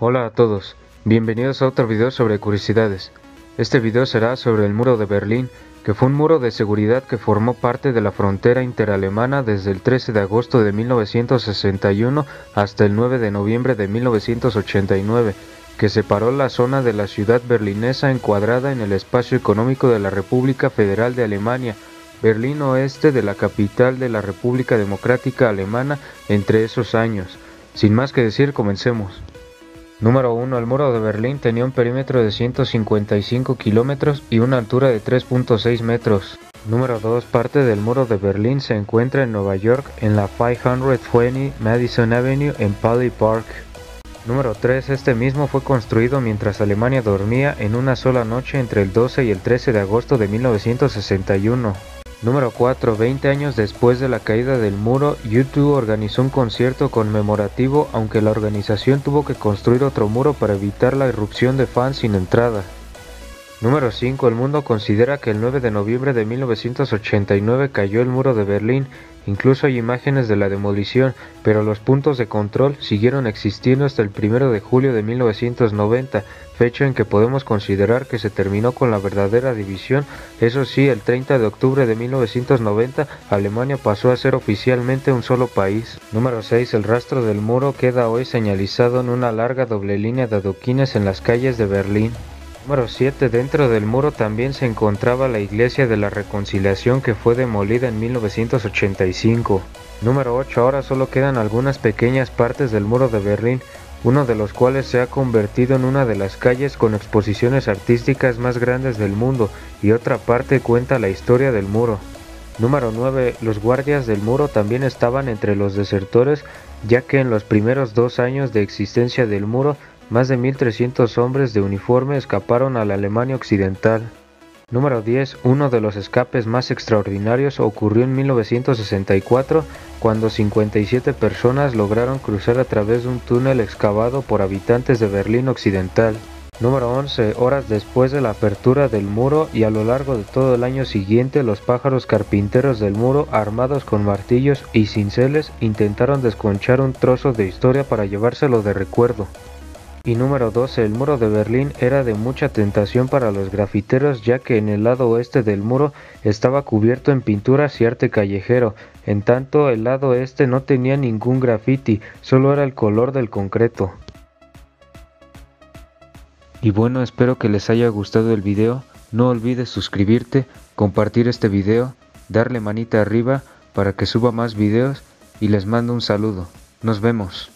Hola a todos, bienvenidos a otro video sobre curiosidades. Este video será sobre el muro de Berlín, que fue un muro de seguridad que formó parte de la frontera interalemana desde el 13 de agosto de 1961 hasta el 9 de noviembre de 1989, que separó la zona de la ciudad berlinesa encuadrada en el espacio económico de la República Federal de Alemania, Berlín Oeste, de la capital de la República Democrática Alemana entre esos años. Sin más que decir, comencemos. Número 1. El muro de Berlín tenía un perímetro de 155 kilómetros y una altura de 3.6 metros. Número 2. Parte del muro de Berlín se encuentra en Nueva York, en la 520 Madison Avenue en Pali Park. Número 3. Este mismo fue construido mientras Alemania dormía en una sola noche entre el 12 y el 13 de agosto de 1961. Número 4. 20 años después de la caída del muro, U2 organizó un concierto conmemorativo, aunque la organización tuvo que construir otro muro para evitar la irrupción de fans sin entrada. Número 5. El mundo considera que el 9 de noviembre de 1989 cayó el muro de Berlín. Incluso hay imágenes de la demolición, pero los puntos de control siguieron existiendo hasta el 1 de julio de 1990, fecha en que podemos considerar que se terminó con la verdadera división. Eso sí, el 30 de octubre de 1990, Alemania pasó a ser oficialmente un solo país. Número 6. El rastro del muro queda hoy señalizado en una larga doble línea de adoquines en las calles de Berlín. Número 7. Dentro del muro también se encontraba la Iglesia de la Reconciliación, que fue demolida en 1985. Número 8. Ahora solo quedan algunas pequeñas partes del muro de Berlín, uno de los cuales se ha convertido en una de las calles con exposiciones artísticas más grandes del mundo, y otra parte cuenta la historia del muro. Número 9. Los guardias del muro también estaban entre los desertores, ya que en los primeros 2 años de existencia del muro, más de 1.300 hombres de uniforme escaparon a la Alemania Occidental. Número 10. Uno de los escapes más extraordinarios ocurrió en 1964, cuando 57 personas lograron cruzar a través de un túnel excavado por habitantes de Berlín Occidental. Número 11. Horas después de la apertura del muro y a lo largo de todo el año siguiente, los pájaros carpinteros del muro, armados con martillos y cinceles, intentaron desconchar un trozo de historia para llevárselo de recuerdo. Y número 12. El muro de Berlín era de mucha tentación para los grafiteros, ya que en el lado oeste del muro estaba cubierto en pinturas y arte callejero, en tanto el lado este no tenía ningún graffiti, solo era el color del concreto. Y bueno, espero que les haya gustado el video. No olvides suscribirte, compartir este video, darle manita arriba para que suba más videos y les mando un saludo. Nos vemos.